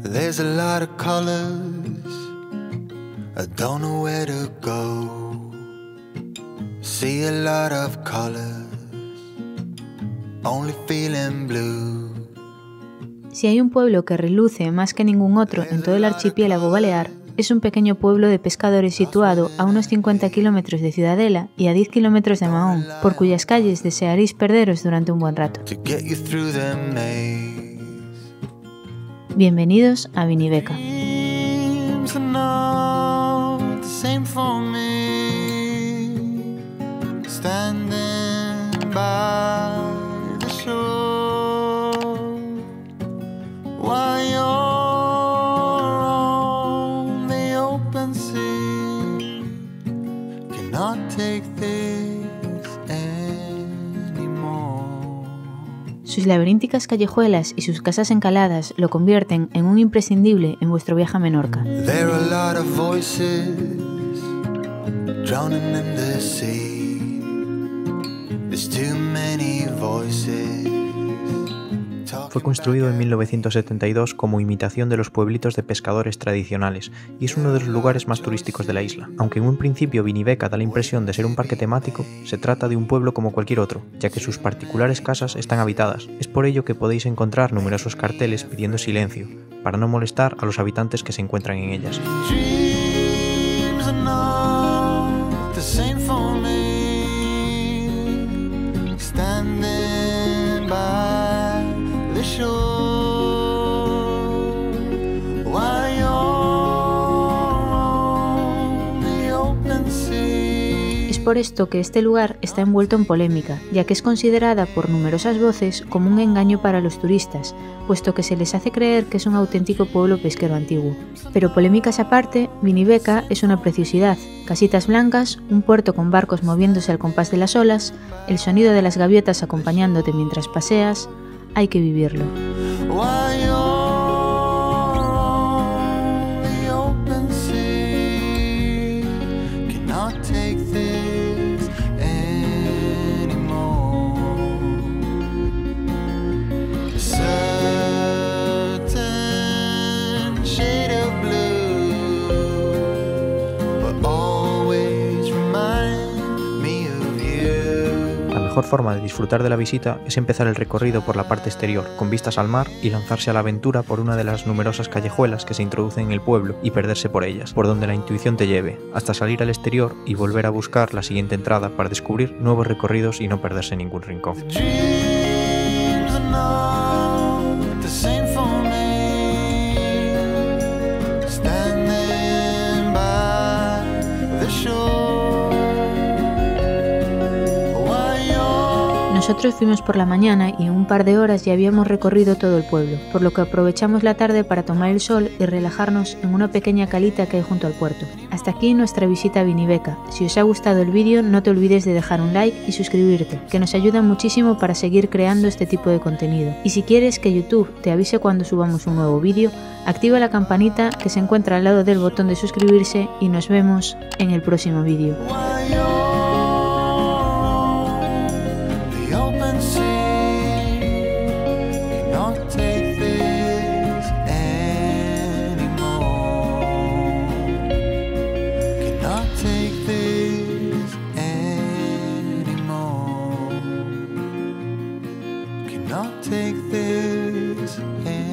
There's a lot of colors, I don't know where to go. See a lot of colors, only feeling blue. Si hay un pueblo que reluce más que ningún otro en todo el archipiélago balear, es un pequeño pueblo de pescadores situado a unos 50 kilómetros de Ciudadela y a 10 kilómetros de Mahón, por cuyas calles desearéis perderos durante un buen rato. Bienvenidos a Viniveca. Sus laberínticas callejuelas y sus casas encaladas lo convierten en un imprescindible en vuestro viaje a Menorca. Fue construido en 1972 como imitación de los pueblitos de pescadores tradicionales y es uno de los lugares más turísticos de la isla. Aunque en un principio Viniveca da la impresión de ser un parque temático, se trata de un pueblo como cualquier otro, ya que sus particulares casas están habitadas. Es por ello que podéis encontrar numerosos carteles pidiendo silencio, para no molestar a los habitantes que se encuentran en ellas. Es por esto que este lugar está envuelto en polémica, ya que es considerada por numerosas voces como un engaño para los turistas, puesto que se les hace creer que es un auténtico pueblo pesquero antiguo. Pero polémicas aparte, Viniveca es una preciosidad. Casitas blancas, un puerto con barcos moviéndose al compás de las olas, el sonido de las gaviotas acompañándote mientras paseas. Hay que vivirlo. La mejor forma de disfrutar de la visita es empezar el recorrido por la parte exterior, con vistas al mar, y lanzarse a la aventura por una de las numerosas callejuelas que se introducen en el pueblo y perderse por ellas, por donde la intuición te lleve, hasta salir al exterior y volver a buscar la siguiente entrada para descubrir nuevos recorridos y no perderse ningún rincón. Nosotros fuimos por la mañana y en un par de horas ya habíamos recorrido todo el pueblo, por lo que aprovechamos la tarde para tomar el sol y relajarnos en una pequeña calita que hay junto al puerto. Hasta aquí nuestra visita a Viniveca. Si os ha gustado el vídeo, no te olvides de dejar un like y suscribirte, que nos ayuda muchísimo para seguir creando este tipo de contenido. Y si quieres que YouTube te avise cuando subamos un nuevo vídeo, activa la campanita que se encuentra al lado del botón de suscribirse y nos vemos en el próximo vídeo. Take this